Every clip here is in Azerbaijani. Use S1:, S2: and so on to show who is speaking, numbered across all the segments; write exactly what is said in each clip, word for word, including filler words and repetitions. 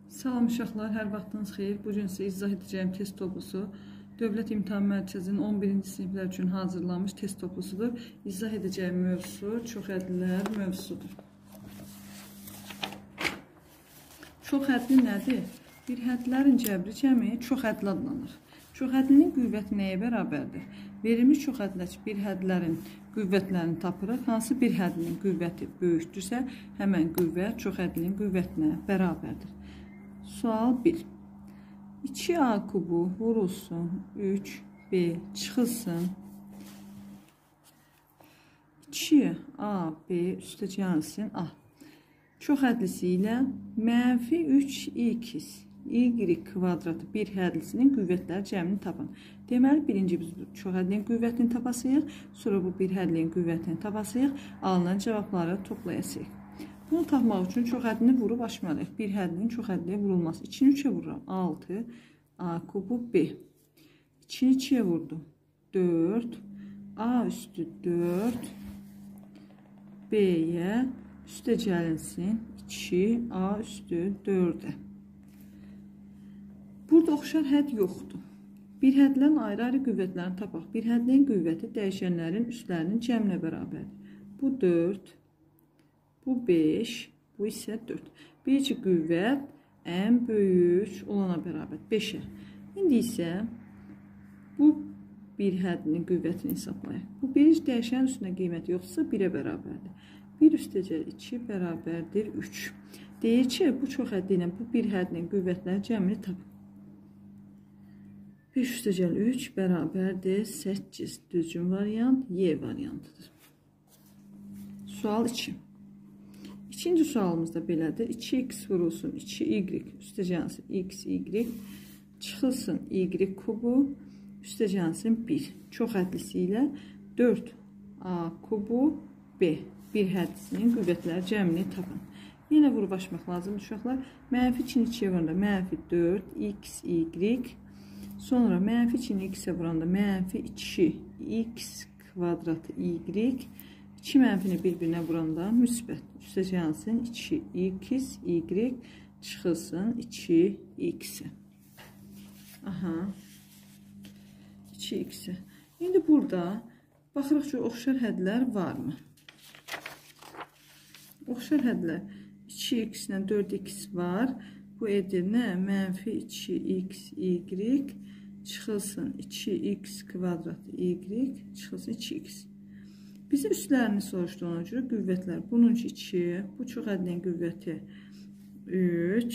S1: Salam uşaqlar, hər vaxtınız xeyir. Bugün sizə izah edəcəyim test toplusu Dövlət İmtahan Mərkəzinin on birinci siniflər üçün hazırlanmış test toplusudur. İzah edəcəyim mövzusu çoxhədlilər mövzusudur. Çoxhədli nədir? Bir hədlərin cəbri cəmi çoxhədli adlanır. Çoxhədlinin qüvvəti nəyə bərabərdir? Verilmiş çoxhədləki bir hədlərin qüvvətlərini tapırıq. Hansı bir hədlinin qüvvəti böyükdürsə, həmən qüvvət çoxhədlinin qüvvətinə bərabərdir. Sual bir. iki a kubu vurulsun, üç b çıxılsın. iki a b üstə gəlsin a. Çoxhədlisi ilə mənfi üç x y kvadratı bir hədlisinin qüvvətləri cəmini tapın. Deməli, birinci biz çoxhədlinin qüvvətini tapasıyıq, sonra bu bir hədlinin qüvvətini tapasıyıq, alınan cavabları toplayasıyıq. Bunu tapmaq üçün çoxhədlini vurub açmalıyıq. Bir hədlinin çoxhədliyə vurulması. ikini üçə vururam. altı a kubu b. ikini ikiyə vurdum. dörd a üstü dörd b-yə üstə gəlinsin iki a üstü dördə. Burada oxşar hədd yoxdur. Bir hədlərin ayrı-ayrı qüvvətlərini tapaq. Bir hədlərin qüvvəti dəyişənlərin üstlərinin cəminə bərabərdir. Bu dörd, bu beş, bu isə dörd. Birinci qüvvət ən böyük olana bərabər, beşə. İndi isə bu bir hədlinin qüvvətini hesablayaq. Bu birinci dəyişən üstünə qiyməti yoxsa birə bərabərdir. bir üstəcəl iki bərabərdir üç. Deyir ki, bu çoxhədli ilə bu bir hədlinin qüvvətləri cəmini tapın. beş üstəcəl üç bərabərdir səkkiz. Düzgün variant Y variantıdır. Sual iki. İkinci sualımızda belədir. iki x vurulsun, iki y üstə gəlsin x, y çıxılsın y kubu üstə gəlsin bir. Çoxhədlisi ilə dörd a kubu b. Bir hədlisinin qüvvətləri cəmini tapın. Yenə vurub açmaq lazımdır uşaqlar. Mənfi ikini ikiyə vuranda mənfi dörd x, y. Sonra mənfi ikini x-ə vuranda mənfi iki x kvadratı y. iki mənfini bir-birinə vuranda müsbət. Üstə gəlsin iki x, y çıxılsın iki x. Aha. iki x. İndi burada baxırıq ki, oxşar hədlər varmı? Oxşar hədlər iki x ilə dörd x var. Bu edir nə? Mənfi iki x, y çıxılsın iki x kvadratı y çıxılsın iki x. Bizə üstlərini soruşdu ona görə qüvvətlər. Bunun iki, bu çoxhədlinin qüvvəti üç.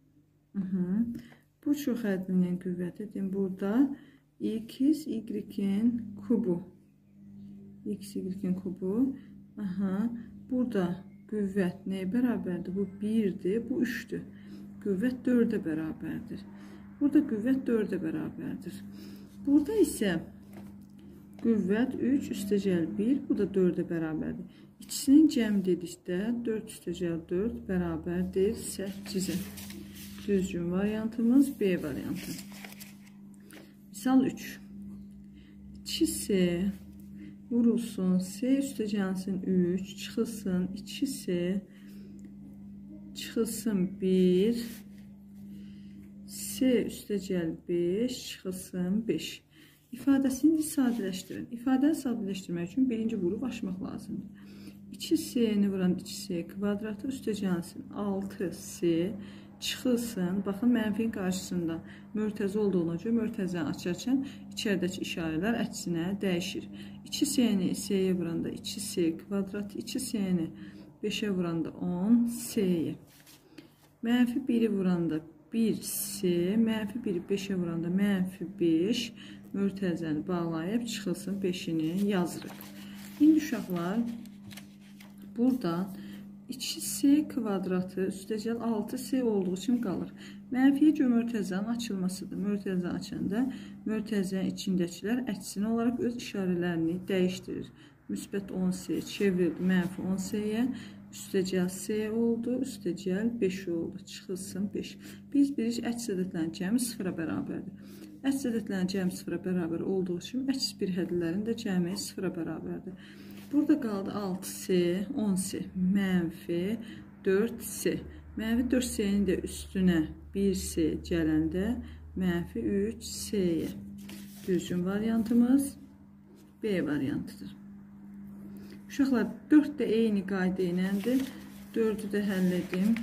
S1: Bu çoxhədlinin qüvvəti burada x, y-in kubu. X, y-in kubu. Aha. Burada qüvvət nəyə bərabərdir? Bu birdir, bu üçdür. Qüvvət dördə bərabərdir. Burada qüvvət dördə bərabərdir. Burada isə qüvvət üç üstəcəl bir, bu da dördə bərabərdir. İkisinin cəm dedikdə dörd üstəcəl dörd bərabərdir səkkizə. Düzgün variantımız B variantı. Misal üç. iki s vurulsun, s üstə gəlsin üç, çıxılsın iki s, çıxılsın bir, s üstə gəl beş, çıxılsın beş. İfadəsini sadələşdirin. İfadəni sadələşdirmək üçün birinci vurub açmaq lazımdır. iki s-ni vuran iki s kvadratı üstə gəlsin altı s, çıxılsın. Baxın, mənfinin qarşısında mörtəzə olduğuna görə mörtəzəni açarkən içəridəki işarələr əksinə dəyişir. iki s-ni s-yə vuranda iki s kvadratı, iki s-ni beşə vuranda on s-yə. Mənfi biri vuranda bir s, mənfi biri beşə vuranda mənfi beş, mörtəzəni bağlayıb çıxılsın beşini yazırıq. İndi uşaqlar, burada iki s kvadratı üstəcəl altı s olduğu üçün qalır. Mənfiyə görə mörtəzənin açılmasıdır. Mörtəzəni açanda mörtəzənin içindəkilər əksinə olaraq öz işarələrini dəyişdirir. Müsbət on s çevrildi mənfi on s-yə, üstəcəl s oldu, üstəcəl beş oldu, çıxılsın beş. Biz bilirik, əks ədədlərin cəmi sıfıra bərabərdir. Əks ədədlərin cəmi sıfıra bərabər olduğu üçün əks bir hədlərin də cəmi sıfıra bərabərdir. Burada qaldı altı s, on s, mənfi dörd s. Mənfi dörd S-nin də üstünə bir S gələndə mənfi üç S-yə. Düzgün variantımız B variantıdır. Uşaqlar, dörd də eyni qayda iləndir. dördü də həll edim.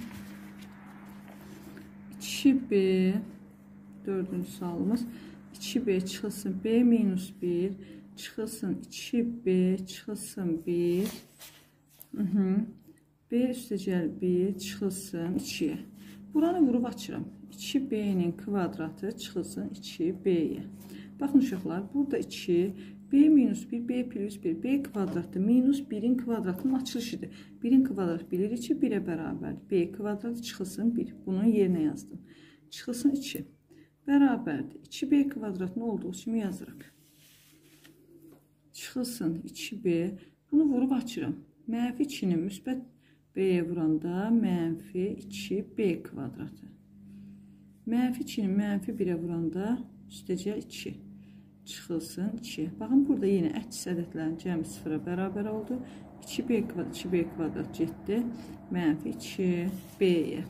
S1: iki B, dördüncü sualımız. iki B çıxılsın B minus bir, çıxılsın iki B, çıxılsın bir. Hı -hı. B üstəgəl bir, çıxılsın ikiyə. Buranı vurub açıram. iki B'nin kvadratı çıxılsın iki B'yə. Baxın uşaqlar, burada iki, B minus bir, B plus bir, B kvadratı minus birin kvadratının açılışıdır. birin kvadratı bilirik ki, birə bərabər. B kvadratı çıxılsın bir. Bunun yerinə yazdım. Çıxılsın iki. Bərabərdir. iki B kvadratını olduğu kimi yazırıq. Çıxılsın iki B. Bunu vurub açıram. Mənfi ikini müsbət B'yə vuranda mənfi iki B kvadratı. Mənfi ikini mənfi birə vuranda üstəcə iki. Çıxılsın iki. Baxın, burada yenə əks ədədlərin cəmi sıfıra bərabər oldu. iki B kvadrat, iki B kvadrat getdi. Mənfi iki B'yə.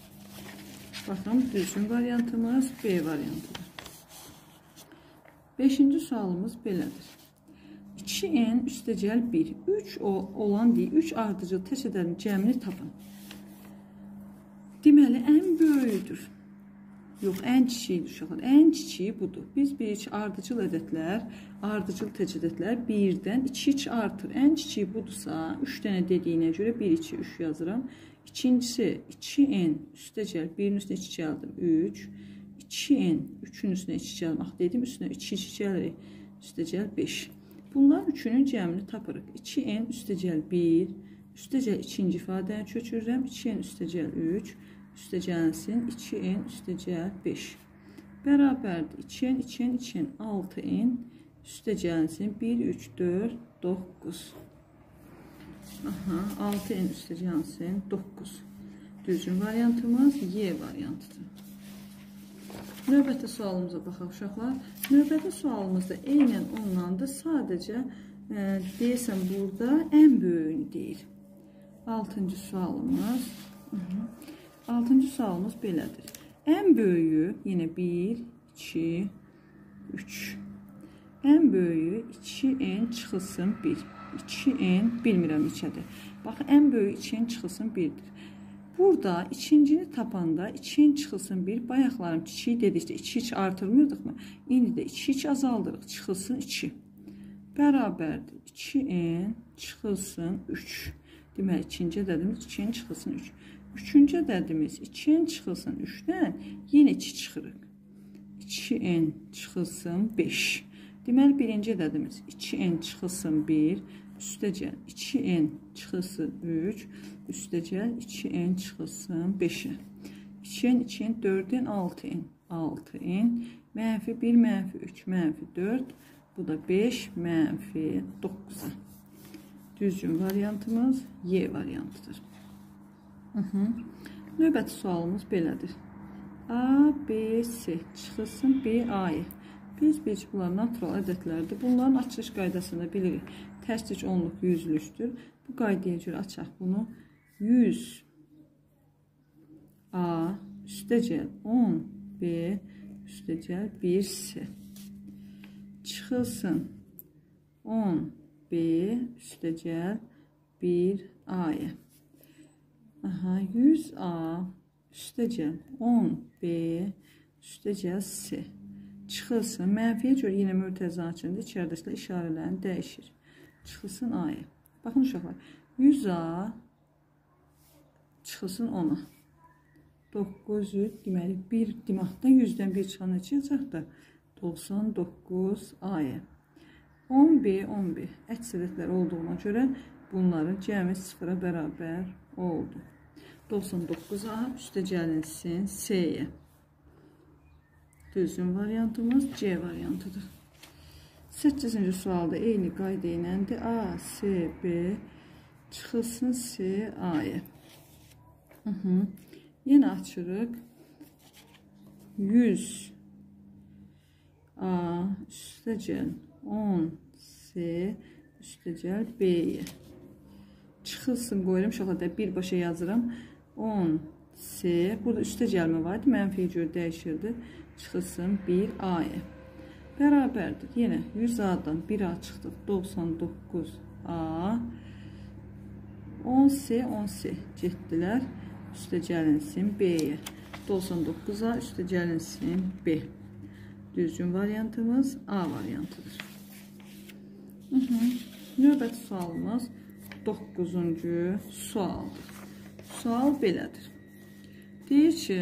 S1: Baxın, düzgün variantımız B variantıdır. Beşinci sualımız belədir. iki N üstəgəl bir. üç olan deyil. üç ardıcıl təşədərin cəmini tapın. Deməli, ən böyüdür. Yox, ən kiçiyidir uşaqlar. Ən kiçiyi budur. Biz bir ki, ardıcıl ədədlər, ardıcıl təcədədlər birdən iki iki artır. Ən kiçiyi budursa, üç dənə dediyinə görə bir iki üç yazıram. İkincisi, iki N üstəgəl birin üstünə iki gəldim. üç. iki N üçün üstünə iki gəlmək dedim. Üstünə iki iki gəlirik. Üstəgəl beş. Bunların üçünün cəmini tapırıq. iki N üstəgəl bir, üstəgəl ikinci ifadəni köçürürəm. iki N üstəgəl üç, üstəgəlsin iki N üstəgəl beş. Bərabərdir. iki N, iki N, iki N, altı N, üstəgəlsin bir, üç, dörd, doqquz. Aha, altı N üstəgəlsin doqquz. Düzgün variantımız Y variantıdır. Növbəti sualımıza baxaq uşaqlar. Növbəti sualımızda eynən onlandır. Sadəcə e, deyəsən burada ən böyüyünü deyir. Altıncı sualımız. Hı -hı. Altıncı sualımız belədir. Ən böyüyü yenə bir, iki, üç. Ən böyüyü iki N çıxılsın bir. iki N bilmirəm neçədir. Bax, ən böyüyü iki N çıxılsın birdir. Burada ikincini tapanda iki N çıxılsın bir. Bayaqlarım kiçiyi dedikdə iki iki artırmırdıq mı? İndi də iki iki azaldırıq. Çıxılsın iki. Bərabərdir. iki N çıxılsın üç. Deməli, ikinci ədədimiz iki N çıxılsın üç. Üçüncü ədədimiz iki N çıxılsın üçdən yenə iki çıxırıq. iki N çıxılsın beş. Deməli, birinci ədədimiz iki N çıxılsın bir, üstəgəl iki N çıxılsın üç, üstəgəl iki N çıxılsın beşə. iki N, iki N, dörd N, altı N, altı N, mənfi bir, mənfi üç, mənfi dörd, bu da beş, mənfi doqquza. Düzgün variantımız Y variantıdır. Hı -hı. Növbəti sualımız belədir. A, B, C çıxılsın B, A'ya. Biz biz bunlar natural ədədlərdir. Bunların açılış qaydasını bilirik. Tərslik onluq yüzlükdür. Bu qaydaya görə açaq bunu. yüz A üstəgəl on B üstəgəl bir C. Çıxılsın on B üstəgəl bir A'ya. Aha, yüz A üstəgəl on B üstəgəl C. Çıxılsın. Mənfiyə görə yenə mürtəza içində içəridəkilər işarələrini dəyişir. Çıxılsın A'ya. Baxın uşaqlar. yüz A çıxılsın ona. doqquz yüz deməli bir deməkdən yüzdən bir çıxana çıxacaq da doxsan doqquz A'ya. on B, on B əks ədədlər olduğuna görə bunların cəmi sıfıra bərabər oldu. doxsan doqquz A üstəgəlinsin C'yə. Düzgün variantımız C variantıdır. səkkizinci sualda eyni qayda iləndir. A, C, B çıxılsın C, A'ya. Yenə açırıq. yüz A üstəgəl on C üstəgəl B'yə. Çıxılsın qoyuram. Şoxada birbaşa yazıram. on C. Burada üstə gəlmə var. Mənfiyə görə dəyişirdi. Çıxılsın bir A-ya. Bərabərdir. Yenə yüz A-dan bir A çıxdıq. doxsan doqquz A. on C, on C getdilər. Üstə gəlinsin B-yə. doxsan doqquz A üstə gəlinsin B. Düzgün variantımız A variantıdır. Hı -hı. Növbəti sualımız doqquzuncu sualdır. Sual belədir. Deyir ki,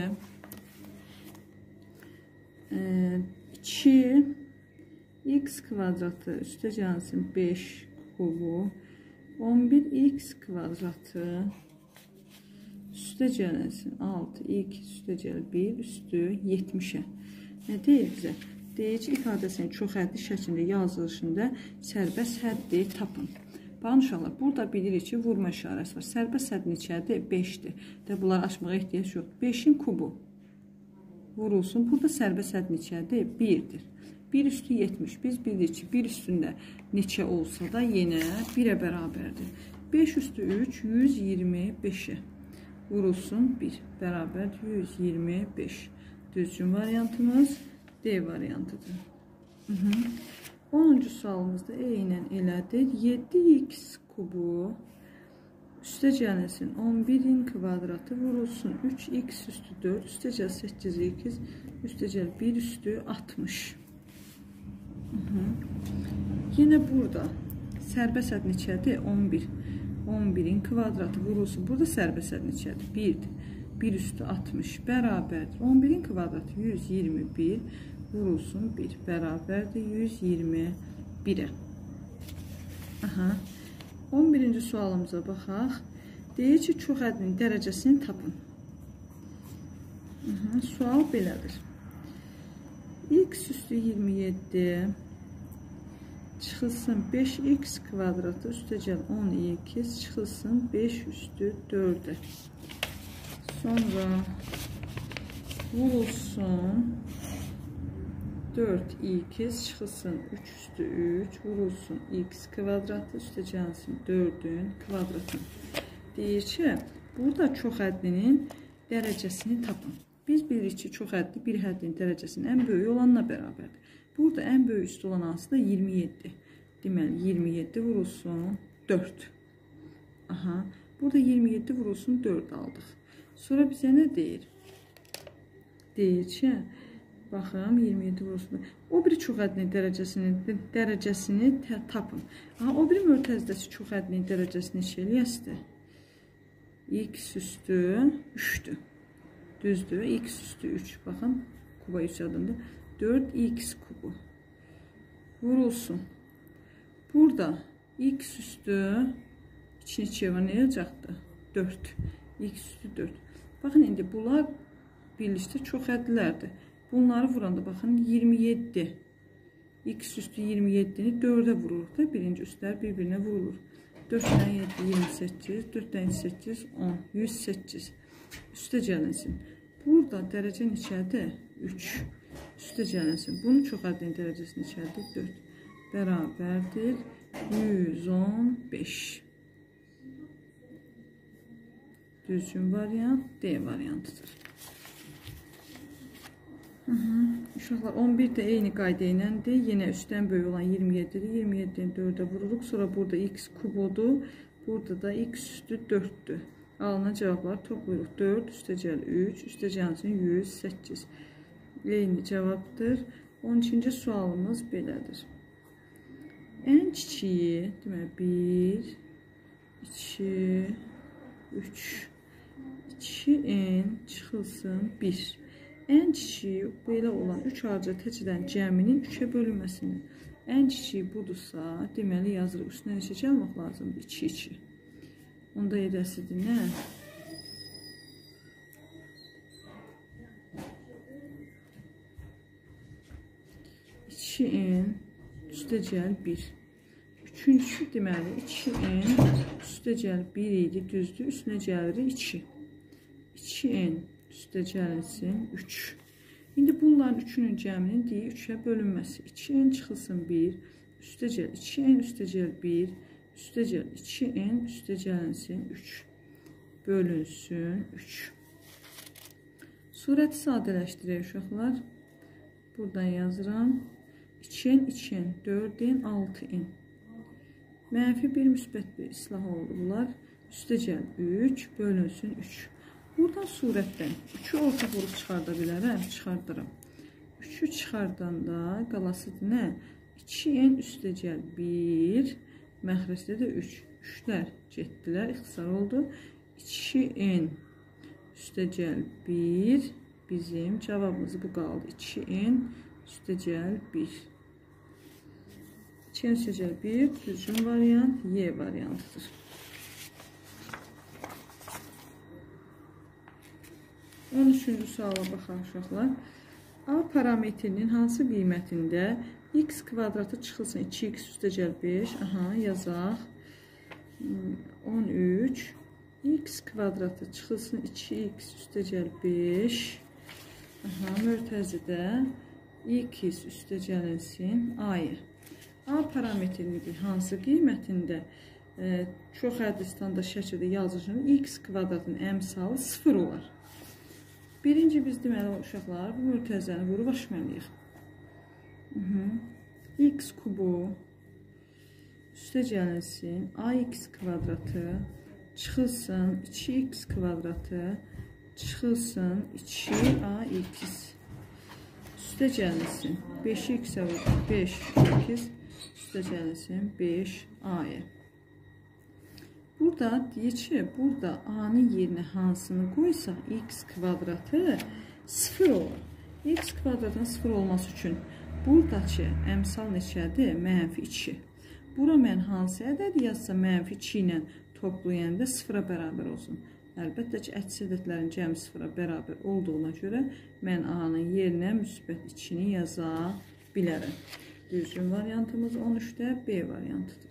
S1: iki x kvadratı üstə gəlsin beş kubu, on bir x kvadratı üstə gəlsin altı x üstə gəl bir üstü yetmişə. Nə deyir bizə? Deyir ki, ifadəsinin çox həddi şəklində yazılışında sərbəst həddi tapın. Baxın uşaqlar, burada bilirik ki, vurma işarəsi var. Sərbəst həddin içəridə beşdir. De, bunları açmağa ehtiyac yox. beşin kubu vurulsun. Burada sərbəst həddin içəridə birdir. bir üstü yetmiş. Biz bilirik ki, bir üstündə neçə olsa da yenə birə bərabərdir. beş üstü üç, yüz iyirmi beşə vurulsun bir. Bərabər yüz iyirmi beş. Düzgün variantımız D variantıdır. Hı -hı. onuncu sualımızda E ilə elədir. yeddi x kubu üstə gəlinsin on birin kvadratı vurulsun üç x üstü dörd üstə gəl səkkiz x üstə gəl bir üstü altmış. Hı -hı. Yenə burada sərbəst həddin içəridə on bir. on birin kvadratı vurulsun. Burada sərbəst həddin içəridə birdir. bir üstü altmış bərabərdir. on birin kvadratı yüz iyirmi bir vurulsun bir bərabərdir yüz iyirmi birə. Aha. on birinci sualımıza baxaq. Deyir ki, çox həddinin dərəcəsini tapın. Aha. Sual belədir. X üstü iyirmi yeddi çıxılsın beş x kvadratı üstə gəl on iki çıxılsın beş üstü dördə. Sonra vurulsun dörd x çıxılsın üç üstü üç vurulsun x kvadratı üstə gəlsin dördün kvadratı. Deyir ki, burada çox həddinin dərəcəsini tapın. Biz bilirik ki, çox həddi bir həddin dərəcəsinin ən böyük olanla bərabərdir. Burada ən böyük üstü olan hansı da iyirmi yeddi. Deməli, iyirmi yeddi vurulsun dörd. Aha. Burada iyirmi yeddi vurulsun dörd aldıq. Sonra bizə nə deyir? Deyir ki, baxım, iyirmi yeddi vurulsun. O biri çox həddinin dərəcəsini, dərəcəsini tapın. Aha, o biri mörtəzidəsi çox həddinin dərəcəsini şeyləyəsdir. X üstü üçdür. Düzdür. X üstü üç. Baxın, kuba üç adında. dörd x kubu. Vurulsun. Burada x üstü içini ikiyə var. Nə olacaqdır? dörd. X üstü dörd. Baxın, indi bunlar birlikdə çox həddilərdir. Bunları vuranda baxın iyirmi yeddi. X üstü iyirmi yeddini dördə vururuq da birinci üstlər bir-birinə vurulur. dörddən yeddi, iyirmi səkkiz, dörddən səkkiz, on, yüz səkkiz. Üstə gəlinsin. Burada dərəcənin içəridə üç. Üstə gəlinsin. Bunun çox həddinin dərəcəsinin içəridə dörd. Bərabərdir yüz on beş. Düzgün variant D variantıdır. Hı -hı. Uşaqlar on bir də eyni qayda iləndir. Yenə üstdən böyük olan iyirmi yeddidir. iyirmi yeddini dördə vururuq. Sonra burada x kubodur. Burada da x üstü dörddür. Alınan cavablar toplayırıq. dörd üstə gəl üç üstə gəlsin yüz səkkiz. Eyni cavabdır. on ikinci sualımız belədir. Ən kiçiyi, demək bir, iki, üç, iki n çıxılsın bir. Ən kiçiyi belə olan üç arca təcədən cəminin üçə bölünməsini. Ən kiçiyi budursa, deməli yazırıq. Üstünə neçə gəlmək lazımdır? iki, iki. Onda edəsidir nə? iki n üstə gəl bir. Üçüncü deməli iki n üstə gəl bir idi, düzdür. Üstünə gəlir iki. iki n üstə gəlinsin üç. İndi bunların üçünün cəminin deyə üçə bölünməsi. iki n çıxılsın bir. Üstə gəl iki n üstə gəl bir. Üstə gəl iki n üstə gəlinsin üç. Bölünsün üç. Surəti sadələşdirək uşaqlar. Buradan yazıram. iki n, iki n, dörd n, altı n. Mənfi bir, müsbət bir islah oldu bunlar. Üstə gəl üç, bölünsün üç. Buradan surətdən üçü orta vurub çıxarda bilərəm, çıxardıram. üçü çıxardanda qalasıdır nə? iki n üstə gəl bir, məxrəcdə də üç. üçlər getdilər, ixtisar oldu. iki n üstə gəl bir, bizim cavabımız bu qaldı. iki n üstə gəl bir. iki n üstə gəl bir, düzgün variant Y variantıdır. on üçüncü suala baxaq uşaqlar. A parametrinin hansı qiymətində x kvadratı çıxılsın? iki x üstə gəl beş. Aha, yazaq. on üç. X kvadratı çıxılsın iki x üstə gəl beş. Aha, mörtəzidə x üstə gəlinsin A-ya. A parametrinin hansı qiymətində e, çox həddi standart şəkildə yazılışında x kvadratın əmsalı sıfır olar. Birinci biz deməli uşaqlar bu mürtəzəni vurub aşmalıyıq. X kubu üstə gəlinsin ax kvadratı çıxılsın iki x kvadratı çıxılsın iki ax üstə gəlinsin beş x-ə beş x üstə gəlinsin beş a-ya. Burada deyir ki, burada a-nın yerinə hansını qoysaq x kvadratı sıfır olur. X kvadratın sıfır olması üçün buradakı əmsal neçədir? Mənfi iki. Bura mən hansı ədəd yazsa mənfi iki ilə toplayanda sıfıra bərabər olsun. Əlbəttə ki, əks ədədlərin cəmi sıfıra bərabər olduğuna görə mən a-nın yerinə müsbət ikini yaza bilərəm. Düzgün variantımız on üçdə B variantıdır.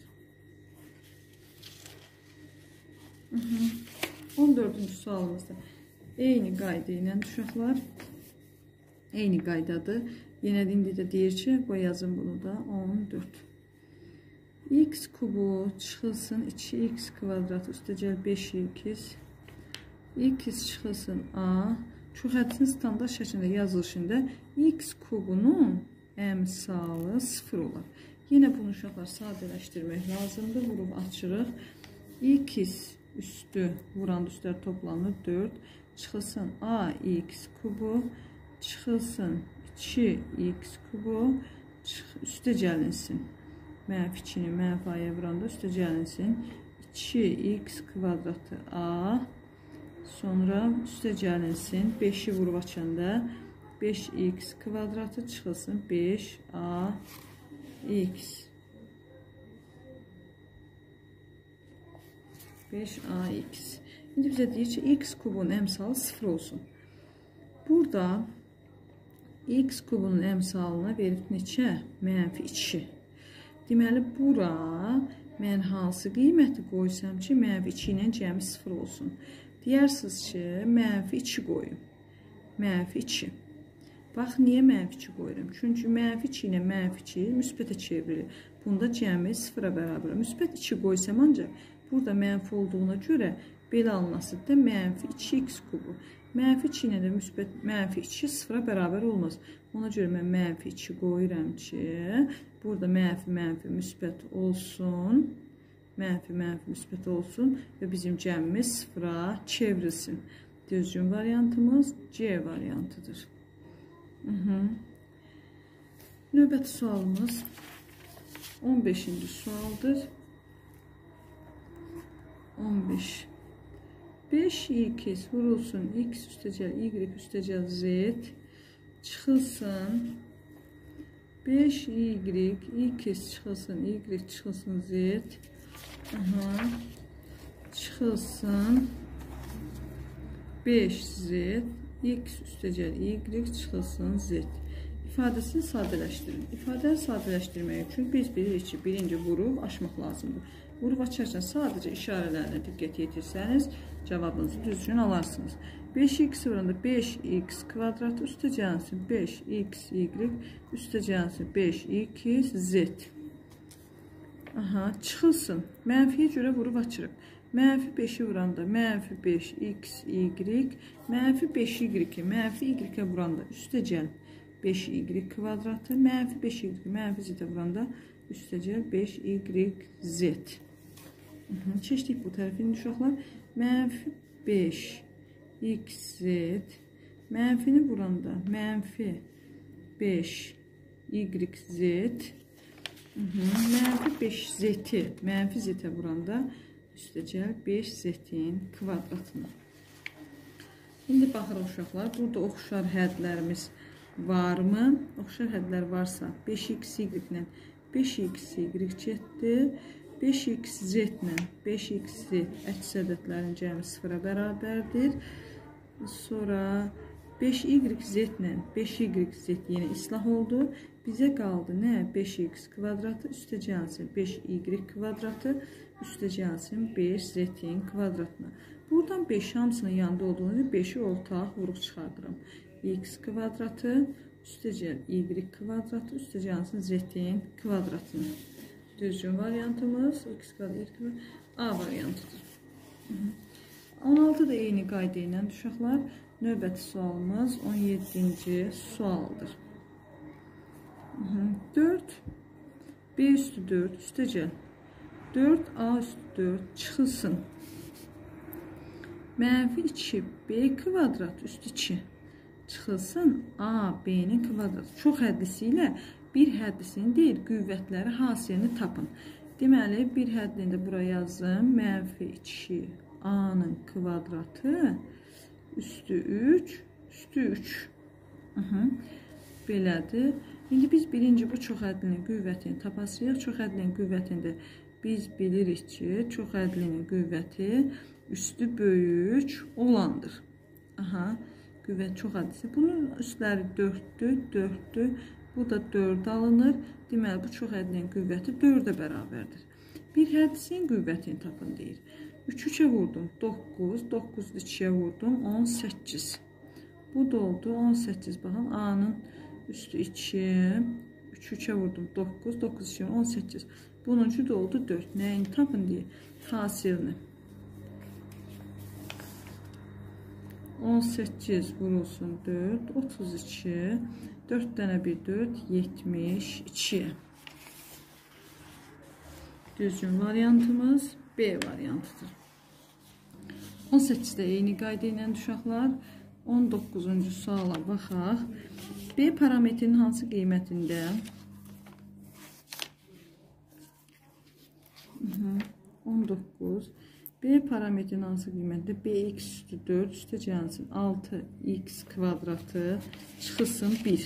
S1: on dördüncü sualımızda eyni qayda ilə uşaqlar, eyni qaydadır. Yenə indi də deyir ki, qoy yazın bunu da on dörd. X kubu çıxılsın iki x kvadrat üstə gəl beş x. X çıxılsın a. Çox hədsin standart şəklində yazılışında x kubunun əmsalı sıfır olar. Yenə bunu uşaqlar sadələşdirmək lazımdır. Vurub açırıq. X üstü vuran üstlər toplanır dörd. Çıxılsın ax kubu. Çıxılsın iki x kubu. Üstə gəlinsin. Mənfi ikini mənfi aya vuranda üstə gəlinsin. iki x kvadratı a. Sonra üstə gəlinsin. beşi vurub açanda beş x kvadratı çıxılsın beş a x. beş a x. İndi bizə deyir ki, x kubunun əmsalı sıfır olsun. Burada x kubunun əmsalına verib neçə? Mənfi iki. Deməli, bura mən hansı qiyməti qoysam ki, mənfi iki ilə cəmi sıfır olsun. Deyirsiniz ki, mənfi iki qoyum. Mənfi iki. Bax, niyə mənfi iki qoyuram? Çünki mənfi iki ilə mənfi iki müsbətə çevrilir. Bunda cəmi sıfıra bərabər. Müsbət iki qoysam ancaq burada mənfi olduğuna görə belə alınasıdır da mənfi iki x kubu. Mənfi iki ilə də müsbət mənfi iki sıfıra bərabər olmaz. Ona görə mən mənfi iki qoyuram ki, burada mənfi mənfi müsbət olsun. Mənfi mənfi müsbət olsun və bizim cəmimiz sıfıra çevrilsin. Düzgün variantımız C variantıdır. Hı -hı. Növbəti sualımız on beşinci sualdır. on beş. beş x vurulsun x üstə gəl y üstə gəl z çıxılsın beş y x çıxılsın y çıxılsın z. Aha. Çıxılsın beş z x üstə gəl y çıxılsın z. İfadəsini sadələşdirin. İfadəni sadələşdirmək üçün biz bilirik ki, birinci vurub aşmaq lazımdır. Vurub açarsan sadəcə işarələrinə diqqət yetirsəniz, cavabınızı düzgün alarsınız. beş x vuranda beş x kvadratı üstə gəlinsin beş x y üstə gəlinsin beş x z. Aha, çıxılsın. Mənfiyə görə vurub açırıq. Mənfi beşi vuranda mənfi beş x, y, mənfi beş y-i, mənfi y-ə vuranda üstə cəlb beş y kvadratı, mənfi beş y, mənfi z-ə vuranda üstə cəlb beş y, z. Keçdik bu tərəfini uşaqlar. Mənfi beş x, z, mənfini vuranda mənfi beş y, z, mənfi beş z-i, mənfi z-ə vuranda üstə cəlb beş z-in kvadratına. İndi baxırıq uşaqlar, burada oxşar hədlərimiz varmı? Oxşar hədlər varsa beş x y-lə beş x y getdi, beş x z-lə beş x z əks ədədlərin cəmi sıfıra bərabərdir. Sonra beş y z-lə beş y z yenə islah oldu. Bizə qaldı nə? beş x kvadratı üstə gəlsin beş y kvadratı üstə gəlsin beş z-in kvadratına. Buradan beş hamısının yanında olduğunu beşi ortaq vuruq çıxardıram. X kvadratı üstə gəl y kvadratı üstə gəlsin z-in kvadratına. Düzgün variantımız x kvadratı A variantıdır. on altı da eyni qayda ilə uşaqlar. Növbəti sualımız on yeddinci sualdır. dörd B üstü dörd üstə gəl dörd A üstü dörd çıxılsın. Mənfi iki B kvadrat üstü iki çıxılsın A B'nin kvadratı. Çox hədlisi ilə bir hədlisini deyil, qüvvətləri hasilini tapın. Deməli, bir hədlini də buraya yazdım. Mənfi iki A'nın kvadratı üstü üç üstü üç. Belədir. İndi biz birinci bu çox hədlinin qüvvətini tapasıyıq. Çox hədlinin qüvvətində biz bilirik ki, çox hədlinin qüvvəti üstü böyük olandır. Aha, qüvvət çox hədlisi. Bunun üstləri dörddür, dörddür. Bu da dörd alınır. Deməli, bu çox hədlinin qüvvəti dördə bərabərdir. Bir hədlisin qüvvətini tapın deyir. üç üçə vurdum, doqquz, doqquz ikiyə vurdum, on səkkiz. Bu da oldu, on səkkiz. Baxın, A'nın üstü iki, üç üçə vurdum, doqquz, doqquz ikiyə, on səkkiz. Bununcu da oldu dörd. Nəyini tapın deyir? Hasilini. on səkkiz vurulsun dörd, otuz iki. dörd dənə bir dörd, yetmiş iki. Düzgün variantımız B variantıdır. on səkkizdə eyni qayda ilə uşaqlar. on doqquzuncu suala baxaq. B parametrinin hansı qiymətində on doqquz B parametrinin hansı qiymətində bx üstü dörd üstə gəlsin altı x kvadratı çıxılsın bir.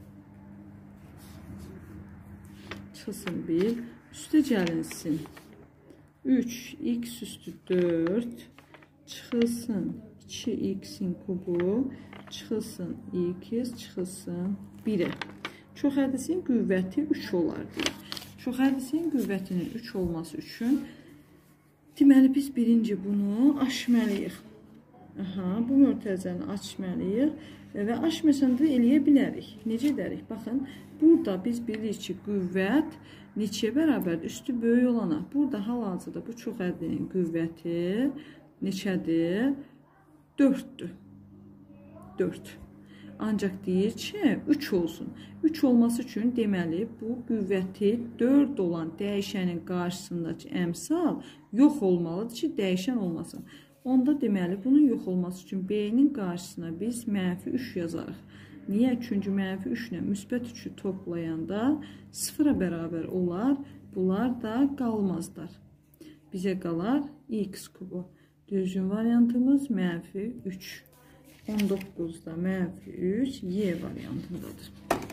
S1: Çıxılsın bir. Üstə gəlinsin üç x üstü dörd çıxılsın iki x'in kubu çıxılsın x çıxılsın birə. Çox hədlisin qüvvəti üç olar deyir. Çox hədlisin qüvvətinin üç olması üçün deməli biz birinci bunu aşmalıyıq. Aha, bu mötərizəni açmalıyıq və aşmasını da eləyə bilərik. Necə edərik? Baxın, burada biz bilirik ki, qüvvət neçəyə bərabərdir? Üstü böyük olana. Burada hal-hazırda bu çox hədlinin qüvvəti neçədir? dörddür. dörd. Ancaq deyir ki, üç olsun. üç olması üçün deməli bu qüvvəti dörd olan dəyişənin qarşısındakı əmsal yox olmalıdır ki, dəyişən olmasın. Onda deməli bunun yox olması üçün B-nin qarşısına biz mənfi üç yazarıq. Niyə? Çünki mənfi üç ilə müsbət üçü toplayanda sıfıra bərabər olar. Bunlar da qalmazlar. Bizə qalar x kubu. Düzgün variantımız mənfi üç. on doqquzda mənfi üç Y variantındadır.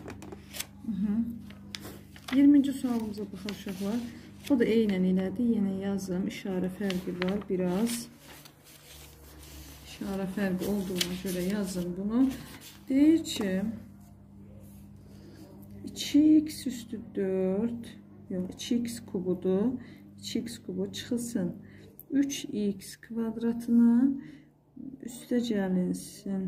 S1: iyirminci sualımıza baxaq uşaqlar. O da eynən elədi. Yenə yazım. İşarə fərqi var biraz. İşarə fərqi olduğuna görə yazım bunu. Deyir ki iki x üstü dörd yox iki x kubudur. iki x kubu çıxılsın üç x kvadratına üstə gəlinsin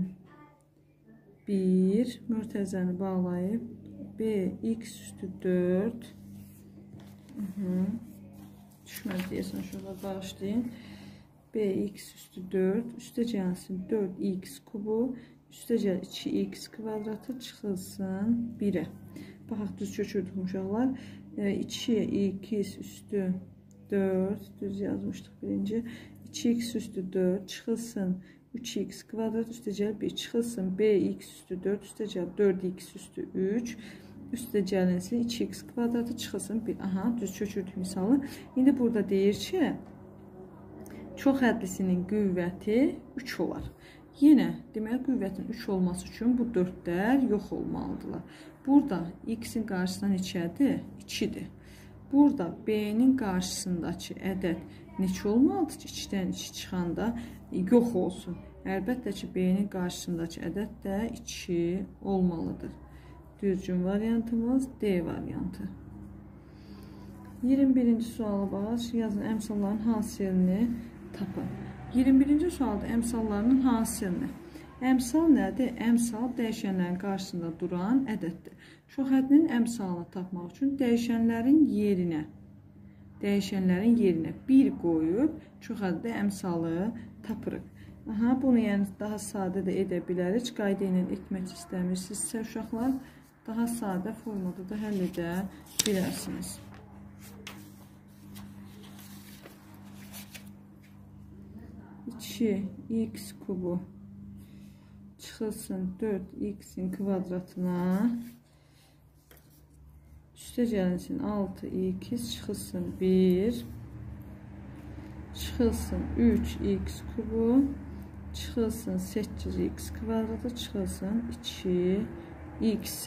S1: bir. Mötərizəni bağlayıb b x üstü dörd düşmədi deyəsən şurada başlayın. bx üstü dörd üstə gəlsin dörd x kubu üstə gəl iki x kvadratı çıxılsın birə. Baxaq, düz köçürdük uşaqlar. iki x üstü dörd, düz yazmışdıq birinci. iki x üstü dörd çıxılsın üç x kvadrat üstə gəl bir çıxılsın bx üstü dörd üstə gəl dörd x üstü üç üstə gəlinsin iki x kvadratı çıxılsın bir. Aha, düz köçürdük misalı. İndi burada deyir ki, çox hədlisinin qüvvəti üç olar. Yenə deməli qüvvətin üç olması üçün bu dördlər yox olmalıdırlar. Burada x-in qarşısında neçədir? ikidir. Burada b-nin qarşısındakı ədəd neçə olmalıdır ki, ikidən iki çıxanda yox olsun. Əlbəttə ki, b-nin qarşısındakı ədəd də iki olmalıdır. Düzgün variantımız D variantı. iyirmi birinci suala bax, yazın əmsalların hasilini tapın. iyirmi birinci sualda əmsallarının hasilini. Əmsal nədir? Əmsal dəyişənlərin qarşısında duran ədəddir. Çox hədinin əmsalını tapmaq üçün dəyişənlərin yerinə dəyişənlərin yerinə bir qoyub çox həddə əmsalı tapırıq. Aha, bunu yəni daha sadə də edə bilərik. Qayda ilə etmək istəmirsinizsə uşaqlar, daha sadə formada da həll edə bilərsiniz. iki x kubu çıxılsın dörd x-in kvadratına üstə gəlinsin altı x çıxılsın bir çıxılsın üç x kubu çıxılsın səkkiz x kvadratı çıxılsın iki x.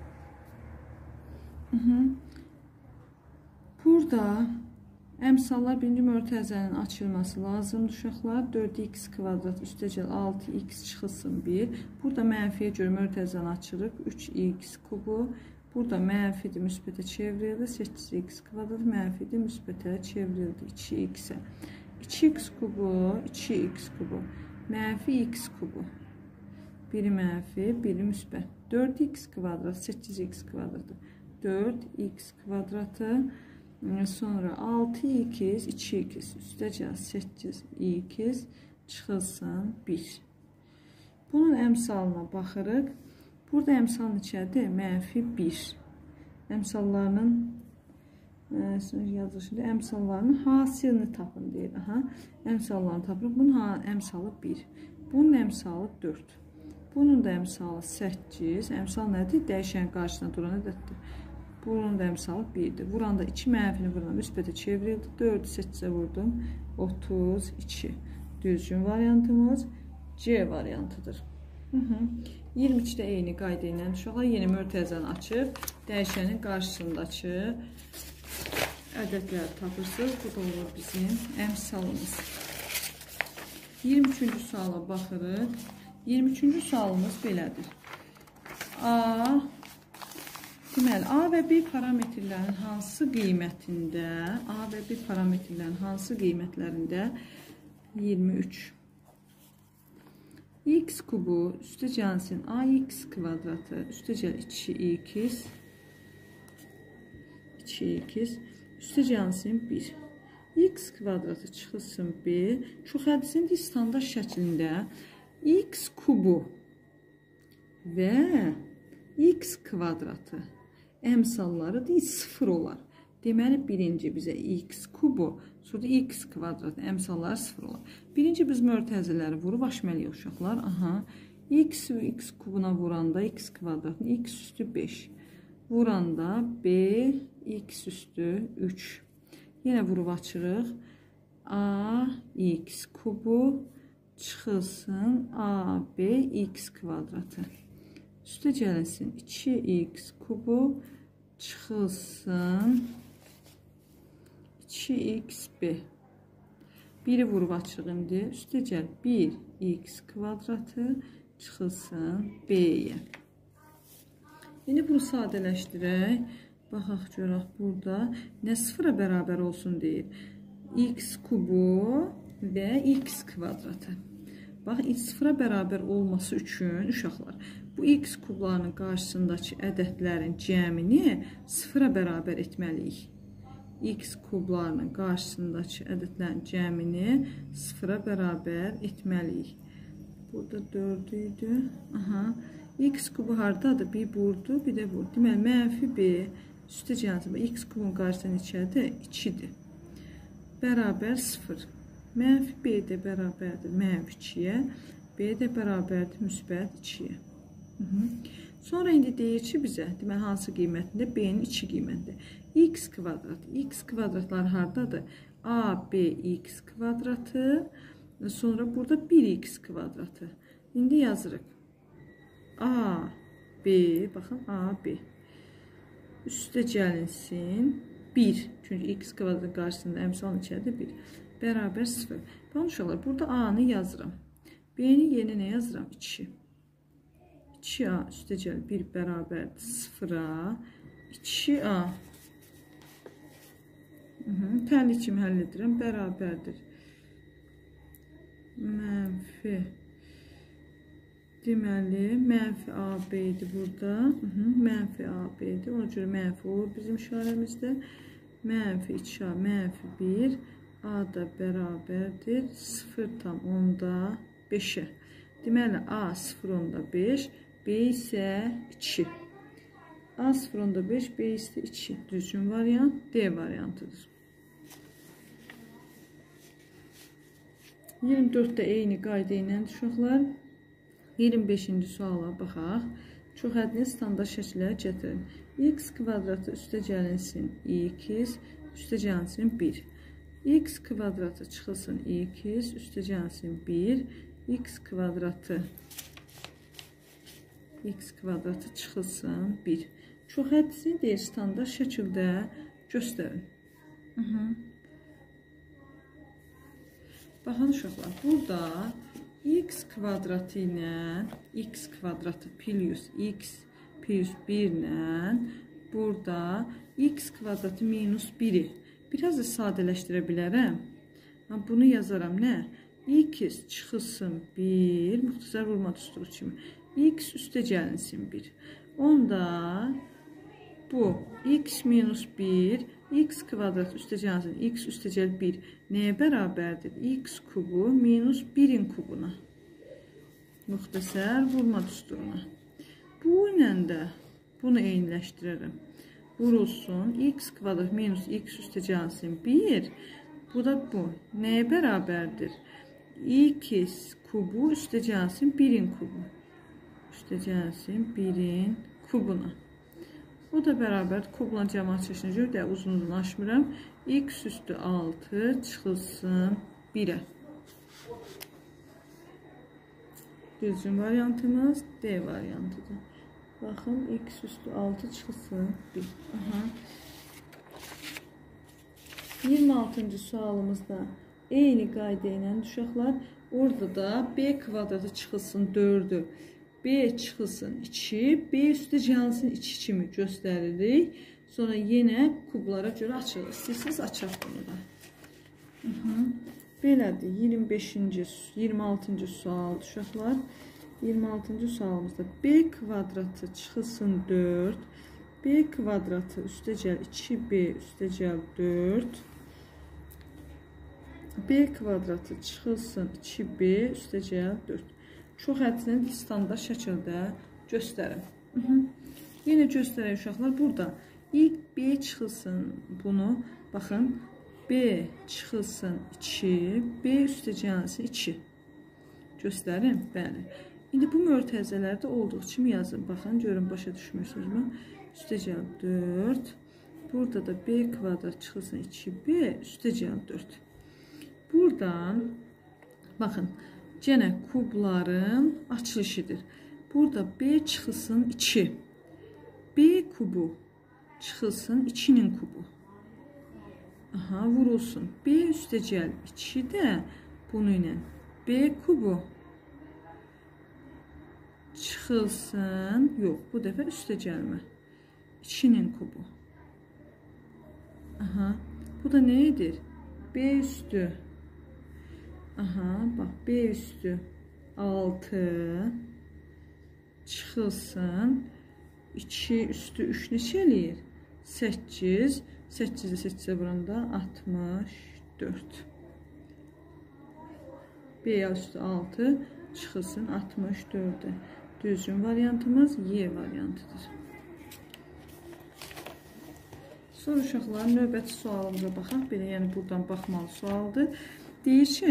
S1: Burada əmsallar birinci mötərizənin açılması lazımdır uşaqlar. dörd x kvadrat üstə gəl altı x çıxılsın bir. Burada mənfiyə görə mötərizəni açırıq. üç x kubu. Burada mənfidir, müsbətə çevrildi. səkkiz x kvadrat mənfidir, müsbətə çevrildi. iki x-ə. iki x kubu, iki x kubu. Mənfi x kubu. Biri mənfi, biri müsbət. dörd x kvadrat, səkkiz x kvadratı. dörd x kvadratı. Sonra altı x, iki x üstə gəl səkkiz x çıxılsın bir. Bunun əmsalına baxırıq. Burada əmsal neçədir? Mənfi bir. Əmsallarının yazılışında əmsallarının hasilini tapın deyir. Aha, əmsallarını tapırıq. Bunun əmsalı bir. Bunun əmsalı dörd. Bunun da əmsalı səkkiz. Əmsal nədir? Dəyişən qarşısına duran ədəddir. Bunun da əmsalı birdir. Vuranda iki mənfini vurulan müsbətə çevrildi. dördü səkkizə vurdum. otuz iki. Düzgün variantımız C variantıdır. Hı -hı. iyirmi ikidə eyni qayda ilə uşaqlar yeni mötərizəni açıb dəyişənin qarşısındakı ədədləri tapırsınız. Bu da olur bizim əmsalımız. iyirmi üçüncü suala baxırıq. iyirmi üçüncü sualımız belədir. A Deməli, A və B parametrlərin hansı qiymətində, A və B parametrlərin hansı qiymətlərində iyirmi üç. X kubu üstə gəlsin ax kvadratı üstə gəl iki x iki x üstə gəlsin bir. X kvadratı çıxılsın bir. Çox hədisinin standart şəklində x kubu və x kvadratı əmsalları deyil sıfır olar. Deməli birinci bizə x kubu, sonra x kvadrat əmsalları sıfır olar. Birinci biz mötərizələri vurub aşmalıyıq uşaqlar. Aha, x x kubuna vuranda x kvadratını x üstü beş. Vuranda b x üstü üç. Yenə vurub açırıq. A x kubu çıxılsın a b x kvadratı. Üstə gəlinsin iki x kubu çıxılsın iki x b. Biri vurub açırıq indi. Üstə gəl bir x kvadratı çıxılsın b-yə. İndi bunu sadələşdirək. Baxaq görək burada nə sıfıra bərabər olsun deyir. X kubu və x kvadratı. Bax, sıfıra bərabər olması üçün uşaqlar bu x kublarının qarşısındakı ədədlərin cəmini sıfıra bərabər etməliyik. x kublarının qarşısındakı ədədlərin cəmini sıfıra bərabər etməliyik. Burada dörd idi. Aha. X kubu hardadır? Bir burdu, bir də burdu. Deməli, mənfi b üstə cəmsi. X kubun qarşısında neçədir? ikidir. Bərabər sıfır. Mənfi b də bərabərdir mənfi ikiyə. B də bərabərdir müsbət ikiyə. Sonra indi deyir ki, bizə deməli, hansı qiymətində? B-nin iki qiymətində. X kvadrat. X kvadratlar hardadır? A, B, x kvadratı. Sonra burada bir x kvadratı. İndi yazırıq. A, B, baxın, A, B. Üstə gəlinsin bir. Çünki x kvadratın qarşısında əmsal neçədir? bir. Bərabər sıfır. Baxın uşaqlar, burada A-nı yazıram. B-ni yerinə nə yazıram? iki. iki A üstə gəl bir bərabərdir sıfıra. iki A. Tənlik kimi həll edirəm. Bərabərdir. Mənfi. Deməli, mənfi A B idi burada. Mənfi A B idi. Ona görə mənfi olur bizim işarəmizdə. Mənfi iki A, mənfi bir. A da bərabərdir sıfır tam onda beşə. Deməli, A sıfır onda beş. B isə iki. A sıfır onda beş, B isə iki. Düzgün variant D variantıdır. iyirmi dörddə eyni qayda ilə uşaqlar. iyirmi beşinci suala baxaq. Çox hədli standart şəkillə gətirin. X kvadratı üstə gəlinsin x, üstə gəlinsin bir. X kvadratı çıxılsın x, üstə gəlinsin bir. X kvadratı x kvadratı çıxılsın bir. Çox hədli deyir standart şəkildə göstərin. Baxın uşaqlar, burada x kvadratı ilə x kvadratı plus x plus bir ilə burada x kvadratı minus biri biraz da sadələşdirə bilərəm. Bunu yazaram nə? X çıxılsın bir, müxtəsər vurma düsturu kimi. X üstə gəlinsin bir. Onda bu x minus bir, x kvadrat üstə gəlinsin, x üstə gəl bir. Nəyə bərabərdir? X kubu minus birin kubuna. Müxtəsər vurma düsturuna. Bu ilə də bunu eyniləşdirərəm. Vurulsun. X kvadrat minus x üstə gəlinsin bir. Bu da bu. Nəyə bərabərdir? X kubu üstə gəlinsin birin kubu. Üstə gəlinsin birin kubuna. O da bərabər kubla cəmat çeşini görə uzun uzun aşmıram. X üstü altı çıxılsın birə. Düzgün variantımız D variantıdır. Baxın, x üstü altı çıxılsın bir. Aha. iyirmi altıncı sualımızda eyni qayda ilə uşaqlar, orada da B kvadratı çıxılsın dördü. B çıxılsın iki, B üstə gəlinsin iki kimi göstəririk. Sonra yenə kublara görə açırıq. İstəyirsiniz açaq bunu da. Belədir. iyirmi beşinci, iyirmi altıncı sual uşaqlar. iyirmi altıncı sualımızda B kvadratı çıxılsın dörd. B kvadratı üstə gəl iki B üstə gəl dörd. B kvadratı çıxılsın iki B üstə gəl dörd. Çox hədsiz standart şəkildə göstərim. Yenə göstərək uşaqlar. Burada ilk B çıxılsın bunu. Baxın. B çıxılsın iki. B üstə gəlinsin iki. Göstərim. Bəli. İndi bu mörtəzələrdə olduğu kimi yazın. Baxın. Görün başa düşmürsünüz mü? Üstə gəl dörd. Burada da B kvadrat çıxılsın iki B üstə gəl dörd. Buradan baxın. Yenə kubların açılışıdır. Burada B çıxılsın iki. B kubu çıxılsın ikinin kubu. Aha, vurulsun. B üstə gəl iki də bunu ilə B kubu çıxılsın. Yox, bu dəfə üstə gəlmə. ikinin kubu. Aha, bu da nə edir? B üstü. Aha, bax, B üstü altı çıxılsın. iki üstü üç neçə eləyir? səkkiz. səkkizi səkkizi vuranda altmış dörd. B üstü altı çıxılsın altmış dördə. Düzgün variantımız Y variantıdır. Sonra uşaqlar növbəti sualımıza baxaq. Belə, yəni buradan baxmalı sualdır. Deyir ki,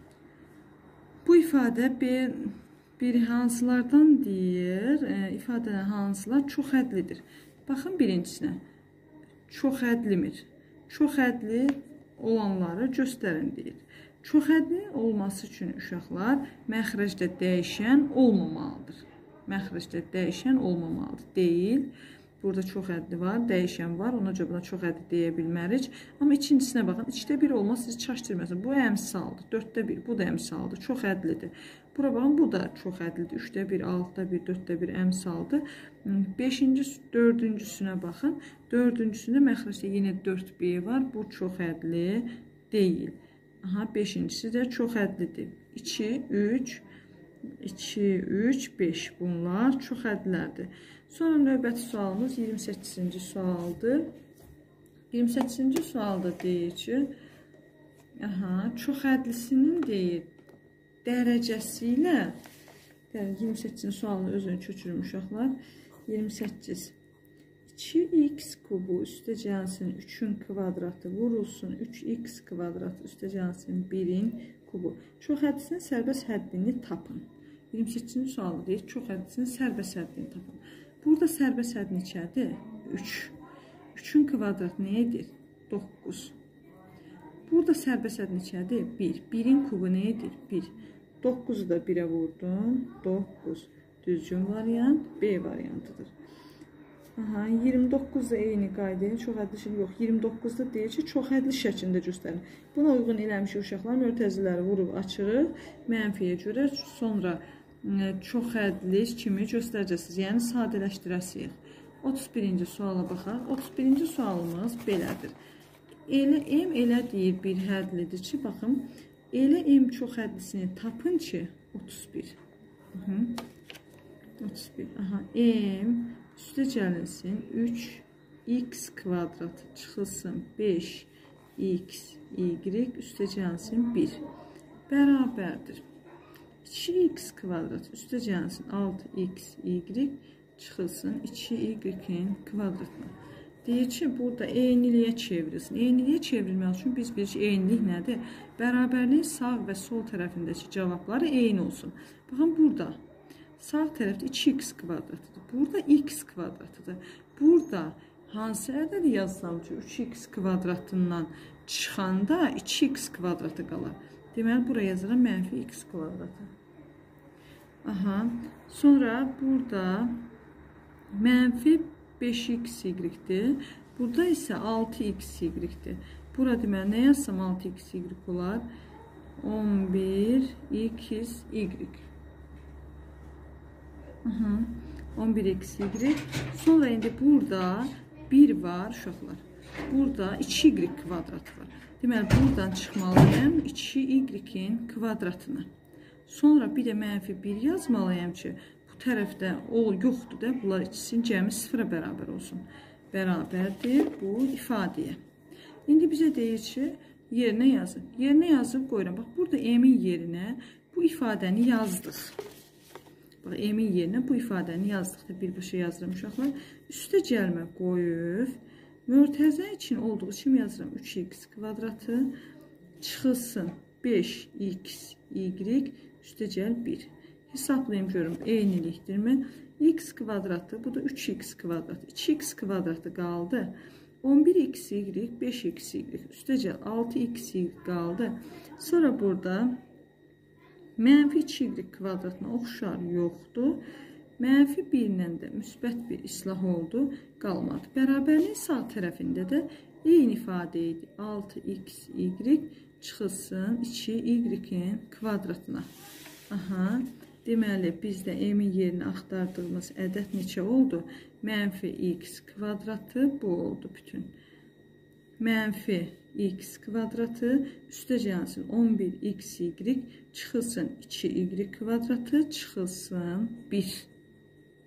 S1: bu ifadə bir, bir hansılardan deyir, e, ifadələr hansılar çox hədlidir. Baxın birincisinə. Çox hədlimir. Çox hədli olanları göstərin deyir. Çox hədli olması üçün uşaqlar məxrəcdə dəyişən olmamalıdır. Məxrəcdə dəyişən olmamalıdır. Deyil. Burada çox hədli var, dəyişən var. Ona görə buna çox hədli deyə bilmərik. Amma ikincisinə baxın. İkidə bir olmaz, sizi çaşdırmasın. Bu əmsaldır. Dörddə bir. Bu da əmsaldır. Çox hədlidir. Bura baxın, bu da çox hədlidir. Üçdə bir, altıda bir, dörddə bir əmsaldır. Beşinci, dördüncüsünə baxın. Dördüncüsündə məxrəcdə yenə dörd B var. Bu çox hədli deyil. Aha, beşincisi də çox hədlidir. iki, üç, iki, üç, beş. Bunlar çox hədlilərdir. Sonra növbəti sualımız iyirmi səkkizinci sualdır. iyirmi səkkizinci sualda deyir ki, aha, çox hədlisinin deyir, dərəcəsi ilə, yəni iyirmi səkkizinci sualını özünü köçürüm uşaqlar. iyirmi səkkiz. iki x kubu üstə gəlsin üçün kvadratı vurulsun üç x kvadratı üstə gəlsin birin kubu. Çox hədlisinin sərbəst həddini tapın. iyirmi səkkizinci sualı deyir, çox hədlisinin sərbəst həddini tapın. Burada sərbəst hədd neçədir? üç. üçün kvadratı nə edir? doqquz. Burada sərbəst hədd neçədir? bir. birin kubu nə edir? bir. doqquzu da birə vurdum. doqquz. Düzgün variant B variantıdır. Aha, iyirmi doqquz da eyni qaydayla çox hədli şəkildə yox. iyirmi doqquzda deyir ki, çox hədli şəklində göstərin. Buna uyğun eləmişik uşaqlar. Mötəziləri vurub açırıq. Mənfiyə görə sonra çox hədli kimi göstərəcəksiniz. Yəni sadələşdirəsiyik. otuz birinci suala baxaq. otuz birinci sualımız belədir. Elə M elə deyir bir hədlidir ki, baxın. Elə M çox hədlisini tapın ki, otuz bir. Hı -hı. otuz bir. Aha, M üstə gəlinsin üç x kvadratı çıxılsın beş x y üstə gəlsin bir. Bərabərdir. iki x kvadratı üstə gəlsin altı x y çıxılsın iki y-in kvadratına. Deyir ki, burada eyniliyə çevrilsin. Eyniliyə çevrilmək üçün biz bilirik ki, eynilik nədir? Bərabərliyin sağ və sol tərəfindəki cavabları eyni olsun. Baxın, burada sağ tərəfdə iki x kvadratıdır. Burada x kvadratıdır. Burada hansı ədədi yazsam ki, üç x kvadratından çıxanda iki x kvadratı qalar. Deməli, buraya yazıram mənfi x kvadratı. Aha. Sonra burada mənfi beş x y-dir. Burada isə altı x y-dir. Bura deməli, nə yazsam altı x y olar? on bir x y. Aha. on bir x y. Sonra indi burada bir var uşaqlar. Burada iki y kvadratı var. Deməli, buradan çıxmalıyım iki y-in kvadratını. Sonra bir də mənfi bir yazmalıyım ki, bu tərəfdə o yoxdur da, bunlar ikisinin cəmi sıfıra bərabər olsun. Bərabərdir bu ifadəyə. İndi bizə deyir ki, yerinə yazın. Yerinə yazıb qoyuram. Bax, burada M-in yerinə bu ifadəni yazdıq. Bax, M-in yerinə bu ifadəni yazdıq da birbaşa yazıram uşaqlar. Üstə gəlmə qoyub, mörtəzə üçün olduğu kimi yazıram üç x kvadratı çıxılsın beş x y üstə gəl bir. Hesablayayım görüm, eynilikdirmi? X kvadratı, bu da üç x kvadratı. iki x kvadratı qaldı. on bir x y, beş x y. Üstə gəl altı x y qaldı. Sonra burada mənfi iki y kvadratına oxşar yoxdur. Mənfi bir ilə də müsbət bir islah oldu, qalmadı. Bərabərliyin sağ tərəfində də eyni ifadə idi. altı x y çıxılsın iki y-in kvadratına. Aha, deməli, bizdə M-in yerini axtardığımız ədəd neçə oldu? Mənfi x kvadratı bu oldu bütün. Mənfi x kvadratı üstə gəlsin on bir x y çıxılsın iki y kvadratı çıxılsın bir.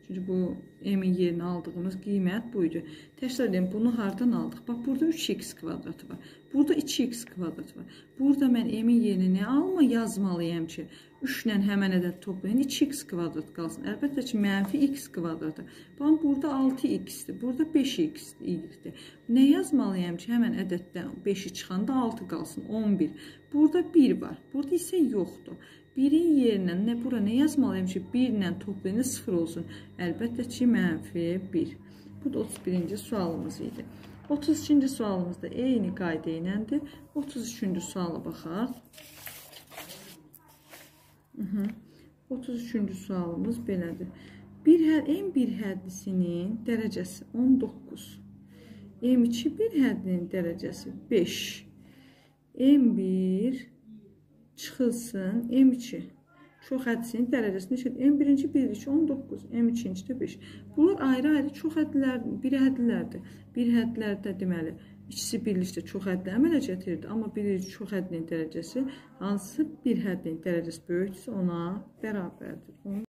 S1: Çünki bu m-in yerinə aldığımız qiymət buydu. Təkrar edeyim, bunu hardan aldıq? Bax, burada üç x kvadratı var. Burada iki x kvadratı var. Burada mən m-in yerinə nə alma yazmalıyam ki, üç ilə həmən ədəd toplayın, iki x kvadrat qalsın. Əlbəttə ki, mənfi x kvadratı. Bax, burada altı x-dir, burada beş x-dir. Nə yazmalıyam ki, həmən ədəddən beşi çıxanda altı qalsın, on bir. Burada bir var, burada isə yoxdur. birin yerinə nə, bura nə yazmalıyım ki, bir ilə toplayın sıfır olsun. Əlbəttə ki, mənfi bir. Bu da otuz birinci sualımız idi. otuz ikinci sualımız da eyni qayda iləndir. otuz üçüncü suala baxaq. otuz üçüncü sualımız belədir. Bir m bir həddisinin dərəcəsi on doqquz. m iki bir həddinin dərəcəsi beş. m bir çıxılsın m iki. Çox həddisinin dərəcəsini neçədir? m birinci bir, iki, on doqquz. m ikinci də beş. Bunlar ayrı-ayrı çox həddilərdir. Bir həddilərdir. Bir həddilərdə deməli, ikisi birlikdə çox həddi əmələ gətirirdi. Amma birinci çox həddinin dərəcəsi hansı bir həddinin dərəcəsi böyükdürsə ona bərabərdir.